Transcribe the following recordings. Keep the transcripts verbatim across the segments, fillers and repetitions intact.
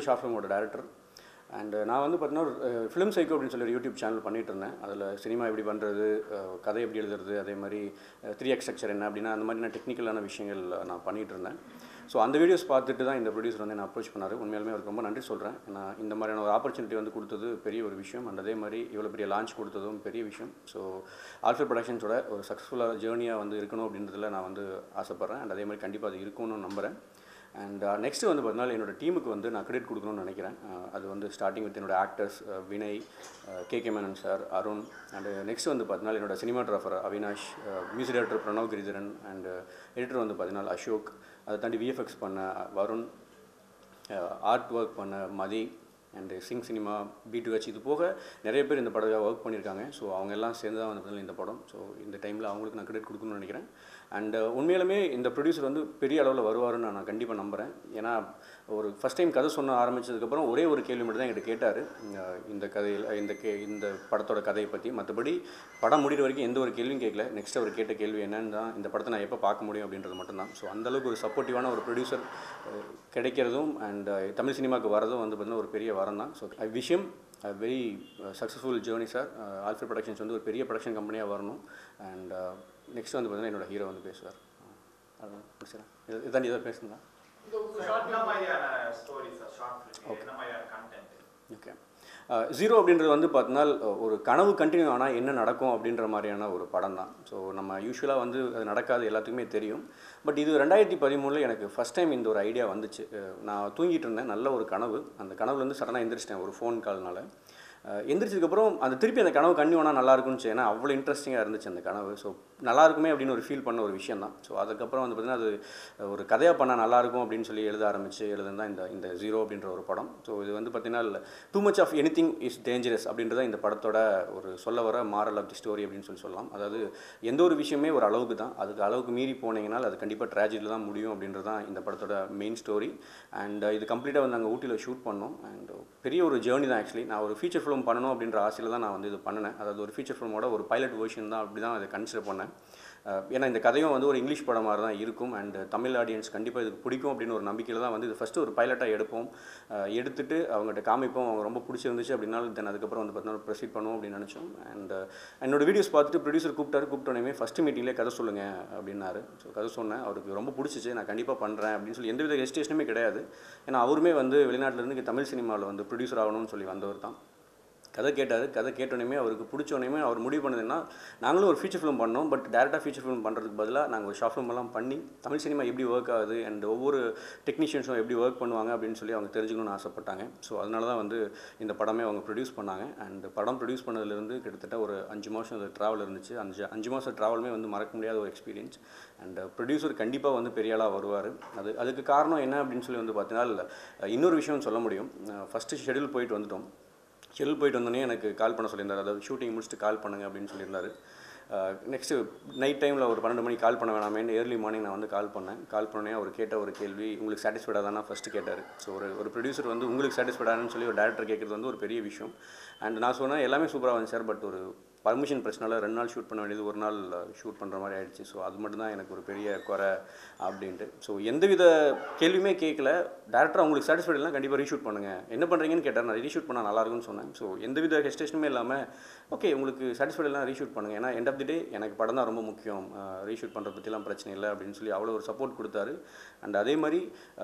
Short ஃபிலிமோட director. And நான் வந்து பார்த்தீங்கன்னா ஃபிலிம் சைக்கோ அப்படின்னு சொல்லி ஒரு யூடியூப் சேனல் பண்ணிகிட்டு இருந்தேன். அதில் சினிமா எப்படி பண்ணுறது, கதை எப்படி எழுதுறது, அதே மாதிரி த்ரீ ஆக்ட் ஸ்ட்ரக்சர் என்ன அப்படின்னா அந்த மாதிரி நான் டெக்னிக்கலான விஷயங்கள் நான் பண்ணிகிட்டு இருந்தேன். ஸோ அந்த வீடியோஸ் பார்த்துட்டு தான் இந்த ப்ரொடியூசர் வந்து நான் அப்ரோச் பண்ணார். உண்மையாலுமே அவருக்கு ரொம்ப நன்றி சொல்கிறேன். நான் இந்த மாதிரியான ஒரு ஆப்பர்ச்சுனிட்டி வந்து கொடுத்தது பெரிய ஒரு விஷயம். அண்ட் அதே மாதிரி இவ்வளோ பெரிய லான்ச் கொடுத்ததும் பெரிய விஷயம். ஸோ ஆல்ஃபர் ப்ரொடக்ஷன்ஸோட ஒரு சக்ஸஸ்ஃபுல்லாக ஜேர்னியாக வந்து இருக்கணும் அப்படின்றதுல நான் வந்து ஆசைப்பட்றேன். அண்ட் அதே மாதிரி கண்டிப்பாக அது இருக்கும்னு நம்புகிறேன். அண்ட் நெக்ஸ்ட்டு வந்து பார்த்தீங்கன்னா என்னோட டீமுக்கு வந்து நான் கிரெடிட் கொடுக்கணும்னு நினைக்கிறேன். அது வந்து ஸ்டார்டிங் வித் என்னோட actors Vinay, K K Menon sir, Arun. And next வந்து பார்த்தீங்கன்னா என்னோட cinematographer Avinash, music director Pranav Giridharan, and editor வந்து பார்த்தீங்கன்னா அசோக், அதை தாண்டி விஎஃப்எக்ஸ் பண்ண வருண், ஆர்ட் ஒர்க் பண்ண Mathi, and sync cinema, B to H, இது போக நிறைய பேர் இந்த படத்தை ஒர்க் பண்ணியிருக்காங்க. ஸோ அவங்க எல்லாம் சேர்ந்து தான் வந்து இந்த படம். ஸோ இந்த டைமில் அவங்களுக்கு நான் கிரெடிட் கொடுக்கணும்னு நினைக்கிறேன். அண்டு உண்மையிலுமே இந்த ப்ரொடியூசர் வந்து பெரிய அளவில் வருவாருன்னு நான் கண்டிப்பாக நம்புகிறேன். ஏன்னா ஒரு ஃபஸ்ட் டைம் கதை சொன்ன ஆரம்பித்ததுக்கப்புறம் ஒரே ஒரு கேள்வி மட்டும் தான் என்கிட்ட கேட்டார், இந்த கதையில் இந்த கே இந்த படத்தோட கதையை பற்றி. மற்றபடி படம் முடிகிற வரைக்கும் எந்த ஒரு கேள்வியும் கேட்கல. நெக்ஸ்ட் அவர் கேட்ட கேள்வி என்னன்னு தான், இந்த படத்தை நான் எப்போ பார்க்க முடியும் அப்படின்றது மட்டும்தான். ஸோ அந்தளவுக்கு ஒரு சப்போர்ட்டிவான ஒரு ப்ரொடியூசர் கிடைக்கிறதும் அண்ட் தமிழ் சினிமாவுக்கு வரதும் வந்து பார்த்திங்கன்னா ஒரு பெரிய வரம் தான். So I wish him a very uh, successful journey sir. ஆல்ஃபர் ப்ரொடக்ஷன்ஸ் வந்து ஒரு பெரிய ப்ரொடக்ஷன் கம்பெனியாக வரணும். அண்ட் நெக்ஸ்ட் வந்து பார்த்தீங்கன்னா என்னோட ஹீரோ வந்து பேசுவார். அதான் முடிச்சிடறேன். இதான் இதை பேசுங்களா? ஓகே. ஜீரோ அப்படின்றது வந்து பார்த்தீங்கன்னா ஒரு கனவு கண்டினியூ ஆனால் என்ன நடக்கும் அப்படின்ற மாதிரியான ஒரு படம் தான். ஸோ நம்ம யூஸ்வலாக வந்து அது நடக்காது, எல்லாத்துக்குமே தெரியும். பட் இது ரெண்டாயிரத்தி பதிமூணில் எனக்கு ஃபஸ்ட் டைம் இந்த ஒரு ஐடியா வந்துச்சு. நான் தூங்கிட்டு இருந்தேன், நல்ல ஒரு கனவு. அந்த கனவுலேருந்து சடனாக எந்திரிச்சிட்டேன் ஒரு ஃபோன் கால்னால. எந்திரிச்சதுக்கப்புறம் அந்த திருப்பி அந்த கனவு கண்டினியூ ஆனால் நல்லா இருக்கும்னு, ஏன்னா அவ்வளோ இன்ட்ரெஸ்டிங்காக இருந்துச்சு அந்த கனவு. ஸோ நல்லா இருக்குமே அப்படின்னு ஒரு ஃபீல் பண்ண ஒரு விஷயம் தான். ஸோ அதுக்கப்புறம் வந்து பார்த்திங்கன்னா அது ஒரு கதையாக பண்ணால் நல்லாயிருக்கும் அப்படின்னு சொல்லி எழுத ஆரம்பித்து எழுதுனா இந்த இந்த ஜீரோ அப்படின்ற ஒரு படம். ஸோ இது வந்து பார்த்திங்கன்னா too much of anything is dangerous அப்படின்றத இந்த படத்தோட ஒரு சொல்ல வர மாரல் ஆஃப் தி ஸ்டோரி அப்படின்னு சொல்லி சொல்லலாம். அதாவது எந்த ஒரு விஷயமே ஒரு அளவுக்கு தான், அதுக்கு அளவுக்கு மீறி போனீங்கன்னால் அது கண்டிப்பாக ட்ராஜடியில் தான் முடியும் அப்படின்றது தான் இந்த படத்தோட மெயின் ஸ்டோரி. அண்ட் இது கம்ப்ளீட்டாக வந்து நாங்கள் ஊட்டியில் ஷூட் பண்ணோம். அண்ட் பெரிய ஒரு ஜேர்னி தான். ஆக்சுவலி நான் ஒரு ஃபீச்சர் ஃபிலிம் பண்ணணும் அப்படின்ற ஆசையில் தான் நான் வந்து இது பண்ணினேன். அதாவது ஒரு ஃபீச்சர் ஃபிலிமோட ஒரு பைலட் வெர்ஷன் தான், அப்படி தான் அதை கன்சிடர் பண்ணேன். ஏன்னா இந்த கதையும் வந்து ஒரு இங்கிலீஷ் படம் மாதிரி தான் இருக்கும். அண்ட் தமிழ் ஆடியன்ஸ் கண்டிப்பாக இதுக்கு பிடிக்கும் அப்படின்னு ஒரு நம்பிக்கையில் தான் வந்து இது ஃபஸ்ட்டு ஒரு பைலட்டாக எடுப்போம், எடுத்துகிட்டு அவங்ககிட்ட காமிப்போம். அவங்க ரொம்ப பிடிச்சிருந்துச்சு அப்படின்னா தென் அதுக்கப்புறம் வந்து பார்த்தீங்கன்னா ப்ரொசீட் பண்ணுவோம் அப்படின்னு நினச்சோம். அண்ட் என்னோட வீடியோஸ் பார்த்துட்டு ப்ரொடியூசர் கூப்பிட்டாரு. கூப்பிட்டோன்னே ஃபஸ்ட்டு மீட்டிங்லேயே கதை சொல்லுங்கள் அப்படின்னாரு. ஸோ கதை சொன்னேன். அவருக்கு ரொம்ப பிடிச்சிச்சு, நான் கண்டிப்பாக பண்ணுறேன் அப்படின்னு சொல்லி எந்தவித ஹெசிடேஷனுமே கிடையாது. ஏன்னா அவருமே வந்து வெளிநாட்டிலேருந்து தமிழ் சினிமாவில் வந்து ப்ரொடியூசர் ஆகணும்னு சொல்லி வந்தவர் தான். கதை கேட்டார். கதை கேட்டோன்னே அவருக்கு பிடிச்சோன்னே அவர் முடிவு பண்ணதுன்னா, நாங்களும் ஒரு ஃபீச்சர் ஃபிலிம் பண்ணோம். பட் டேரெக்டாக ஃபீச்சர் ஃபிலிம் பண்ணுறதுக்கு பதிலாக நாங்கள் ஒரு ஷார்ட் ஃபிலிம் எல்லாம் பண்ணி தமிழ் சினிமா எப்படி ஒர்க் ஆகுது அண்ட் ஒவ்வொரு டெக்னீஷியன்ஸும் எப்படி ஒர்க் பண்ணுவாங்க அப்படின்னு சொல்லி அவங்க தெரிஞ்சுக்கணும்னு ஆசைப்பட்டாங்க. ஸோ அதனால தான் வந்து இந்த படமே அவங்க ப்ரொடியூஸ் பண்ணாங்க. அண்ட் படம் ப்ரொடியூஸ் பண்ணதுலேருந்து கிட்டத்தட்ட ஒரு அஞ்சு மாதம் அந்த ட்ராவல் இருந்துச்சு. அஞ்சு அஞ்சு மாதம் ட்ராவலுமே வந்து மறக்க முடியாத ஒரு எக்ஸ்பீரியன்ஸ். அண்ட் ப்ரொடியூசர் கண்டிப்பாக வந்து பெரிய ஆளாக வருவார். அது அதுக்கு காரணம் என்ன அப்படின்னு சொல்லி வந்து பார்த்தீங்கன்னா இன்னொரு விஷயம் சொல்ல முடியும். ஃபஸ்ட்டு ஷெடியூல் போயிட்டு வந்துட்டோம். ஷெடியூல் போயிட்டு வந்தோடனே எனக்கு கால் பண்ண சொல்லியிருந்தார். அதாவது ஷூட்டிங் முடிச்சுட்டு கால் பண்ணுங்கள் அப்படின்னு சொல்லியிருந்தார். நெக்ஸ்ட்டு நைட் டைமில் ஒரு பன்னெண்டு மணிக்கு கால் பண்ண வேணாமேன்னு ஏர்லி மார்னிங் நான் வந்து கால் பண்ணேன். கால் பண்ணே அவர் கேட்ட ஒரு கேள்வி, உங்களுக்கு சாட்டிஸ்ஃபைடாக தானே ஃபஸ்ட்டு கேட்டார். ஸோ ஒரு ஒரு ப்ரொடியூசர் வந்து உங்களுக்கு சாட்டிஸ்ஃபைடானு சொல்லி ஒரு டேரக்டர் கேட்குறது வந்து ஒரு பெரிய விஷயம். அண்ட் நான் சொன்னேன் எல்லாமே சூப்பராக வந்து சார், பட் ஒரு பர்மிஷன் பிரச்சனால ரெண்டு நாள் ஷூட் பண்ண வேண்டியது ஒரு நாள் ஷூட் பண்ணுற மாதிரி ஆகிடுச்சு. ஸோ அது மட்டும்தான் எனக்கு ஒரு பெரிய குறை அப்படின்ட்டு. ஸோ எந்தவித கேள்வியுமே கேட்கல. டேரக்டர் அவங்களுக்கு சாட்டிஸ்ஃபைட் இல்லைனா கண்டிப்பாக ரீஷூட் பண்ணுங்கள், என்ன பண்ணுறீங்கன்னு கேட்டார். நான் ரீஷூட் பண்ணால் நல்லாயிருக்குன்னு சொன்னேன். ஸோ எந்தவித ஹெஸ்டேஷனுமே இல்லாமல் ஓகே உங்களுக்கு சாட்டிஸ்ஃபைட் இல்லைனா ரீஷூட் பண்ணுங்கள், ஏன்னா எண்ட் ஆஃப் தி டே எனக்கு படம் தான் ரொம்ப முக்கியம், ரீஷூட் பண்ணுற பற்றிலாம் பிரச்சனை இல்லை அப்படின்னு சொல்லி அவ்வளோ ஒரு சப்போர்ட் கொடுத்தாரு. அண்ட் அதே மாதிரி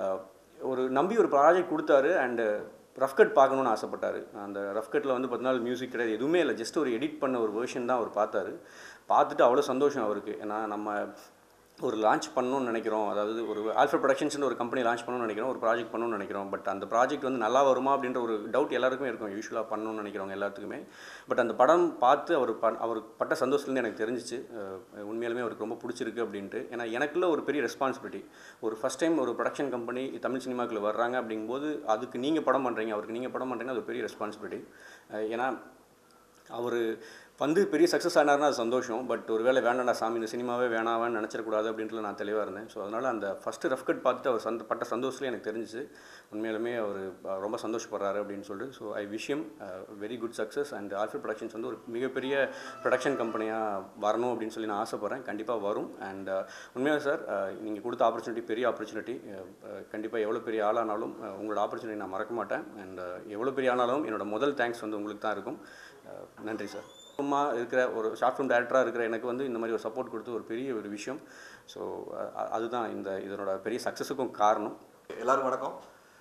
ஒரு நம்பி ஒரு ப்ராஜெக்ட் கொடுத்தாரு. அண்டு ரஃப் கட் பார்க்கணுன்னு ஆசைப்பட்டார். அந்த ரஃப் கட்டில் வந்து பத்து நாள் மியூசிக் கிடையாது, எதுவுமே இல்லை, ஜஸ்ட் ஒரு எடிட் பண்ண ஒரு வெர்ஷன் தான் அவர் பார்த்தாரு. பார்த்துட்டு அவ்வளோ சந்தோஷம் அவருக்கு. ஏன்னா நம்ம ஒரு லான்ச் பண்ணணும்னு நினைக்கிறோம், அதாவது ஒரு ஆல்ஃபர் ப்ரொடக்ஷன்ஸ்னு ஒரு கம்பெனி லான்ச் பண்ணணும்னு நினைக்கிறோம், ஒரு ப்ராஜெக்ட் பண்ணணும்னு நினைக்கிறோம். பட் அந்த ப்ராஜெக்ட் வந்து நல்லா வருமா அப்படின்ற ஒரு டவுட் எல்லாருக்குமே இருக்கும், யூஸ்வலாக பண்ணணும்னு நினைக்கிறவங்க எல்லாத்துக்குமே. பட் அந்த படம் பார்த்து அவர் ப அவர் பட்ட சந்தோஷத்துலேருந்து எனக்கு தெரிஞ்சிச்சு உண்மையாலுமே அவருக்கு ரொம்ப பிடிச்சிருக்கு அப்படின்ட்டு. ஏன்னா எனக்குள்ள ஒரு பெரிய ரெஸ்பான்சிபிலிட்டி, ஒரு ஃபஸ்ட் டைம் ஒரு ப்ரொடக்ஷன் கம்பெனி தமிழ் சினிமாக்குள்ளே வர்றாங்க அப்படிங்கும்போது அதுக்கு நீங்கள் படம் பண்ணுறீங்க, அவருக்கு நீங்கள் படம் பண்ணுறீங்கன்னா அது ஒரு பெரிய ரெஸ்பான்சிபிலிட்டி. ஏன்னா அவர் வந்து பெரிய சக்ஸஸ் ஆனார்னா அது சந்தோஷம். பட் ஒரு வேளை வேண்டாண்டா சாமி இந்த சினிமாவே வேணாவான்னு நினச்சிடக்கூடாது அப்படின்ட்டு நான் தெளிவாக இருந்தேன். ஸோ அதனால் அந்த ஃபஸ்ட்டு ரஃப் கட் பார்த்துட்டு அவர் சந்த பட்ட சந்தோஷத்தில் எனக்கு தெரிஞ்சிச்சு உண்மையிலுமே அவர் ரொம்ப சந்தோஷப்படுறாரு அப்படின்னு சொல்லிட்டு. So I wish him very good success. And ஆல்ஃபிட் ப்ரொடக்ஷன்ஸ் வந்து ஒரு மிகப்பெரிய ப்ரொடக்ஷன் கம்பெனியாக வரணும் அப்படின்னு சொல்லி நான் ஆசைப்பட்றேன். கண்டிப்பாக வரும். அண்ட் உண்மையாக சார் நீங்கள் கொடுத்த ஆப்பர்ச்சுனிட்டி பெரிய ஆப்பர்ச்சுனிட்டி. கண்டிப்பாக எவ்வளோ பெரிய ஆளானாலும் உங்களோட ஆப்பர்ச்சுனிட்டி நான் மறக்க மாட்டேன். அண்ட் எவ்வளோ பெரிய ஆனாலும் என்னோட முதல் தேங்க்ஸ் வந்து உங்களுக்கு தான் இருக்கும். நன்றி சார். சும்மா இருக்கிற ஒரு ஷார்ட் ஃபிலிம் டேரக்டராக இருக்கிற எனக்கு வந்து இந்த மாதிரி ஒரு சப்போர்ட் கொடுத்து ஒரு பெரிய ஒரு விஷயம். ஸோ அதுதான் இந்த இதனோட பெரிய சக்ஸஸுக்கும் காரணம். எல்லாருக்கும் வணக்கம்.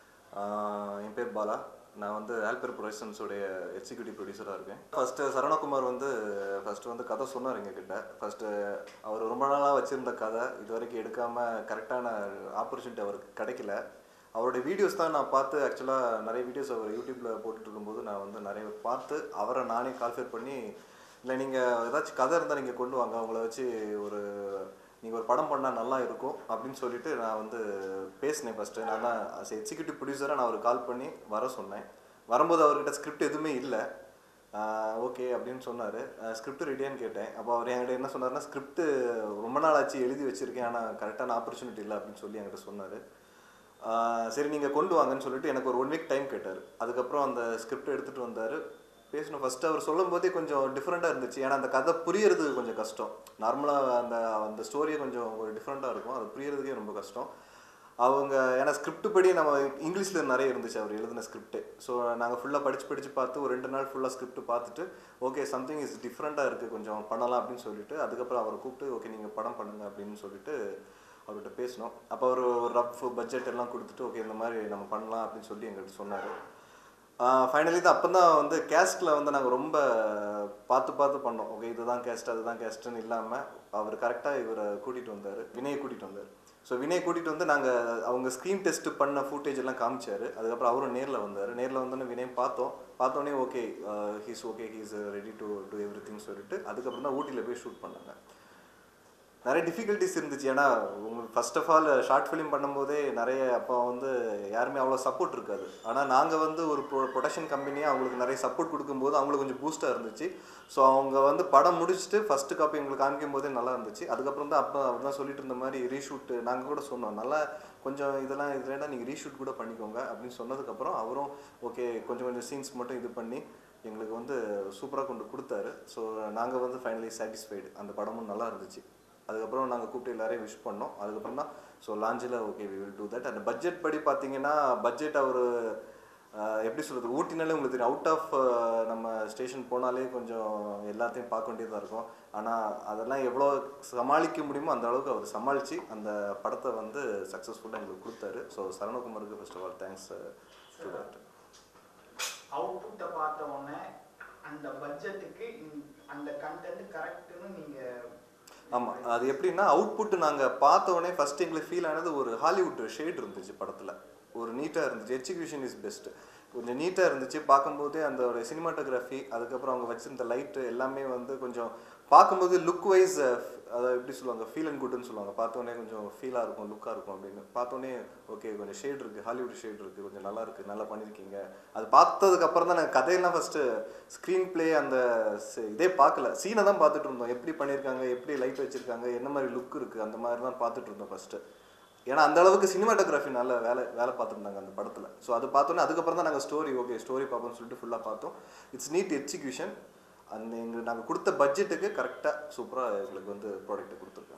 என் பேர் பாலா. நான் வந்து ஆல்பர் ப்ரொடக்ஷன்ஸோடைய எக்ஸிக்யூட்டிவ் ப்ரொடியூசராக இருக்கேன். ஃபஸ்ட்டு சரவணகுமார் வந்து ஃபஸ்ட்டு வந்து கதை சொன்னார் எங்ககிட்ட. ஃபஸ்ட்டு அவர் ரொம்ப நாளாக வச்சுருந்த கதை இது வரைக்கும் எடுக்காமல் கரெக்டான ஆப்பர்ச்சுனிட்டி அவருக்கு கிடைக்கல. அவருடைய வீடியோஸ் தான் நான் பார்த்து ஆக்சுவலாக நிறைய வீடியோஸ் அவர் யூடியூப்பில் போட்டுட்டு இருக்கும்போது நான் வந்து நிறைய பார்த்து அவரை நானே கால்ஃபேர் பண்ணி, இல்லை நீங்கள் ஏதாச்சும் கதை இருந்தால் நீங்கள் கொண்டு வாங்க, அவங்கள வச்சு ஒரு நீங்கள் ஒரு படம் பண்ணால் நல்லா இருக்கும் அப்படின்னு சொல்லிட்டு நான் வந்து பேசினேன். ஃபஸ்ட்டு நான் தான் அஸ் எக்ஸிக்யூட்டிவ் ப்ரொடியூசராக நான் அவர் கால் பண்ணி வர சொன்னேன். வரும்போது அவர்கிட்ட ஸ்கிரிப்ட் எதுவுமே இல்லை. ஓகே அப்படின்னு சொன்னார். ஸ்கிரிப்ட் ரெடியான்னு கேட்டேன். அப்போ அவர் என்கிட்ட என்ன சொன்னார்னா, ஸ்கிரிப்ட்டு ரொம்ப நாள் ஆச்சு எழுதி வச்சுருக்கேன், ஆனால் கரெக்டான ஆப்பர்ச்சுனிட்டி இல்லை அப்படின்னு சொல்லி என்கிட்ட சொன்னார். சரி நீங்கள் கொண்டு வாங்கன்னு சொல்லிட்டு எனக்கு ஒரு ஒன் வீக் டைம் கேட்டார். அதுக்கப்புறம் அந்த ஸ்கிரிப்ட் எடுத்துகிட்டு வந்தார். பேசணும். ஃபஸ்ட்டு அவர் சொல்லும் போதே கொஞ்சம் டிஃப்ரெண்ட்டாக இருந்துச்சு. ஏன்னா அந்த கதை புரியறதுக்கு கொஞ்சம் கஷ்டம். நார்மலாக அந்த அந்த ஸ்டோரியை கொஞ்சம் ஒரு டிஃப்ரெண்ட்டாக இருக்கும். அது புரியறதுக்கே ரொம்ப கஷ்டம். அவங்க ஏன்னா ஸ்கிரிப்ட் படி நம்ம இங்கிலீஷில் நிறைய இருந்துச்சு அவர் எழுதின ஸ்கிரிப்ட்டு. ஸோ நாங்கள் ஃபுல்லாக படித்து படித்து பார்த்து ஒரு ரெண்டு நாள் ஃபுல்லாக ஸ்கிரிப்ட் பார்த்துட்டு ஓகே சம்திங் இஸ் டிஃப்ரெண்ட்டாக இருக்குது, கொஞ்சம் பண்ணலாம் அப்படின்னு சொல்லிட்டு அதுக்கப்புறம் அவரை கூப்பிட்டு ஓகே நீங்கள் படம் பண்ணுங்க அப்படின்னு சொல்லிட்டு அவர்கிட்ட பேசினோம். அப்போ அவர் ஒரு ரஃப் பட்ஜெட் எல்லாம் கொடுத்துட்டு ஓகே இந்த மாதிரி நம்ம பண்ணலாம் அப்படின்னு சொல்லி எங்கள்கிட்ட சொன்னார். ஃபைனலி தான் அப்போ தான் வந்து கேஸ்ட்டில் வந்து நாங்கள் ரொம்ப பார்த்து பார்த்து பண்ணோம். ஓகே இதுதான் கேஸ்ட் அதுதான் கேஸ்ட்டுன்னு இல்லாமல் அவர் கரெக்டாக இவரை கூட்டிகிட்டு வந்தார், வினயை கூட்டிகிட்டு வந்தார். ஸோ வினயை கூட்டிகிட்டு வந்து நாங்கள் அவங்க ஸ்க்ரீன் டெஸ்ட் பண்ண ஃபுட்டேஜ் எல்லாம் காமிச்சார். அதுக்கப்புறம் அவரும் நேரில் வந்தார். நேரில் வந்தோன்னே வினயம் பார்த்தோம். பார்த்தோன்னே okay he's okay he's ready to do everything சொல்லிட்டு அதுக்கப்புறம் தான் ஊட்டியில் போய் ஷூட் பண்ணாங்க. நிறைய டிஃபிகல்ட்டிஸ் இருந்துச்சு. ஏன்னா உங்களுக்கு first of all short film பண்ணும்போதே நிறைய அப்போ வந்து யாருமே அவ்வளோ சப்போர்ட் இருக்காது. ஆனால் நாங்கள் வந்து ஒரு ப்ரொ ப்ரொடக்ஷன் கம்பெனியாக அவங்களுக்கு நிறைய சப்போர்ட் கொடுக்கும்போது அவங்களுக்கு கொஞ்சம் பூஸ்ட்டாக இருந்துச்சு. ஸோ அவங்க வந்து படம் முடிச்சுட்டு ஃபஸ்ட்டு காப்பி எங்களுக்கு காமிக்கும் போதே நல்லா இருந்துச்சு. அதுக்கப்புறம் தான் அப்போ அவர் தான் சொல்லிட்டு இருந்த மாதிரி ரீஷூட்டு நாங்கள் கூட சொன்னோம், நல்லா கொஞ்சம் இதெல்லாம் இதுலேடா நீங்கள் ரீஷூட் கூட பண்ணிக்கோங்க அப்படின்னு சொன்னதுக்கப்புறம் அவரும் ஓகே கொஞ்சம் கொஞ்சம் சீன்ஸ் மட்டும் இது பண்ணி எங்களுக்கு வந்து சூப்பராக கொண்டு கொடுத்தாரு. ஸோ நாங்கள் வந்து ஃபைனலி சாட்டிஸ்ஃபைடு. அந்த படமும் நல்லா இருந்துச்சு. அதுக்கப்புறம் நாங்கள் கூப்பிட்டு எல்லாரையும் விஷ் பண்ணோம். அதுக்கப்புறம் தான் ஸோ லான்ச்சில் okay we will do that. அந்த பட்ஜெட் படி பார்த்தீங்கன்னா பட்ஜெட் அவர் எப்படி சொல்கிறது, ஊட்டினாலே உங்களுக்கு தெரியும், அவுட் ஆஃப் நம்ம ஸ்டேஷன் போனாலே கொஞ்சம் எல்லாத்தையும் பார்க்க வேண்டியதாக இருக்கும். ஆனால் அதெல்லாம் எவ்வளோ சமாளிக்க முடியுமோ அந்த அளவுக்கு அவர் சமாளித்து அந்த படத்தை வந்து சக்ஸஸ்ஃபுல்லாக எங்களுக்கு கொடுத்தாரு. ஸோ சரவணகுமாருக்கு first of all thanks to that. அவுட்புட்டை பார்த்த உடனே அந்த பட்ஜெட்டுக்கு அந்த கண்டென்ட் கரெக்டுன்னு நீங்கள் ஆமாம், அது எப்படின்னா அவுட்புட்டு நாங்கள் பார்த்தோடனே ஃபஸ்ட்டு எங்களுக்கு ஃபீல் ஆனது ஒரு ஹாலிவுட் ஷேட் இருந்துச்சு படத்தில். ஒரு நீட்டாக இருந்துச்சு. Execution is best. கொஞ்சம் நீட்டாக இருந்துச்சு பார்க்கும்போதே. அந்த சினிமாட்டோகிராஃபி அதுக்கப்புறம் அவங்க வச்சுருந்த லைட்டு எல்லாமே வந்து கொஞ்சம் பார்க்கும்போது லுக் வைஸ் அதை எப்படி சொல்லுவாங்க ஃபீல் அண்ட் குட்னு சொல்லுவாங்க. பார்த்தோன்னே கொஞ்சம் ஃபீலாக இருக்கும், லுக்காக இருக்கும் அப்படின்னு பார்த்தோன்னே ஓகே கொஞ்சம் ஷேட் இருக்குது, ஹாலிவுட் ஷேட் இருக்குது, கொஞ்சம் நல்லா இருக்குது, நல்லா பண்ணியிருக்கீங்க. அது பார்த்ததுக்கப்புறம் தான் நாங்கள் கதையெல்லாம் ஃபஸ்ட்டு ஸ்க்ரீன் ப்ளே அந்த இதே பார்க்கல, சீனை தான் பார்த்துட்டு இருந்தோம். எப்படி பண்ணியிருக்காங்க, எப்படி லைட் வச்சுருக்காங்க, என்ன மாதிரி லுக் இருக்குது, அந்த மாதிரி தான் பார்த்துட்டு இருந்தோம் ஃபஸ்ட்டு. ஏன்னா அந்த அளவுக்கு சினிமாட்டோகிராஃபி நல்ல வேலை வேலை பார்த்துருந்தாங்க அந்த படத்தில். ஸோ அது பார்த்தோன்னே அதுக்கப்புறம் தான் நாங்கள் ஸ்டோரி ஓகே ஸ்டோரி பார்ப்போம்னு சொல்லிட்டு ஃபுல்லாக பார்த்தோம். It's neat execution. அந்த எங்களுக்கு நாங்கள் கொடுத்த பட்ஜெட்டுக்கு கரெக்டாக சூப்பராக எங்களுக்கு வந்து ப்ராடக்ட்டை கொடுத்துருக்காங்க.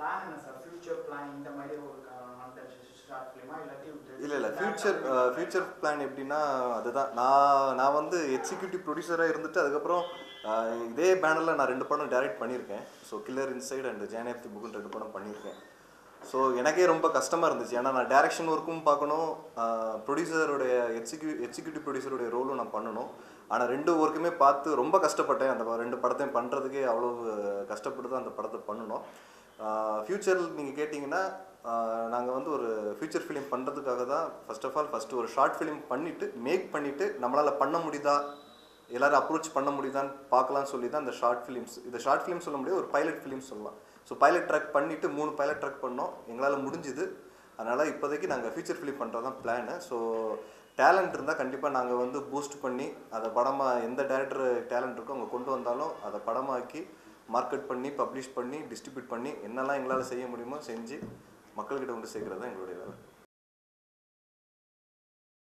இல்லை இல்லை ஃப்யூச்சர் ஃப்யூச்சர் பிளான் எப்படின்னா அதுதான் நான் நான் வந்து எக்ஸிக்யூட்டிவ் ப்ரொடியூசராக இருந்துட்டு அதுக்கப்புறம் இதே பேனரில் நான் ரெண்டு படம் டைரக்ட் பண்ணியிருக்கேன். So killer inside and John of the புக்குன்னு ரெண்டு படம் பண்ணியிருக்கேன். ஸோ எனக்கே ரொம்ப கஷ்டமாக இருந்துச்சு. ஏன்னா நான் டைரக்ஷன் ஒர்க்கும் பார்க்கணும், ப்ரொடியூசருடைய எக்ஸிக்யூ எக்ஸிக்யூட்டிவ் ப்ரொடியூசருடைய ரோலும் நான் பண்ணணும். ஆனால் ரெண்டு ஒர்க்குமே பார்த்து ரொம்ப கஷ்டப்பட்டேன். அந்த ரெண்டு படத்தையும் பண்ணுறதுக்கே அவ்வளோ கஷ்டப்பட்டு தான் அந்த படத்தை பண்ணணும். ஃப்யூச்சரில் நீங்கள் கேட்டிங்கன்னா நாங்கள் வந்து ஒரு ஃப்யூச்சர் ஃபிலிம் பண்ணுறதுக்காக தான் ஃபர்ஸ்ட் ஆஃப் ஆல் ஃபஸ்ட்டு ஒரு ஷார்ட் ஃபிலிம் பண்ணிவிட்டு மேக் பண்ணிவிட்டு நம்மளால் பண்ண முடியுதா, எல்லோரும் அப்ரோச் பண்ண முடியுதான்னு பார்க்கலான்னு சொல்லி தான் அந்த ஷார்ட் ஃபிலிம்ஸ். இதை ஷார்ட் ஃபிலிம் சொல்ல முடியாது, ஒரு பைலட் ஃபிலிம் சொல்லலாம். ஸோ பைலட் ட்ராக் பண்ணிவிட்டு மூணு பைலட் ட்ராக் பண்ணோம், எங்களால் முடிஞ்சுது. அதனால் இப்போதைக்கு நாங்கள் ஃபியூச்சர் ஃபிலிம் பண்ணுறது தான் பிளானு. ஸோ டேலண்ட் இருந்தால் கண்டிப்பாக நாங்கள் வந்து பூஸ்ட் பண்ணி அதை படமாக எந்த டேரக்டர் டேலண்ட் இருக்கோ அவங்க கொண்டு வந்தாலும் அதை படமாக்கி மார்க்கெட் பண்ணி பப்ளிஷ் பண்ணி டிஸ்ட்ரிபியூட் பண்ணி என்னெல்லாம் எங்களால் செய்ய முடியுமோ செஞ்சு மக்கள்கிட்ட கொண்டு சேர்க்குறது தான் எங்களுடைய வேலை.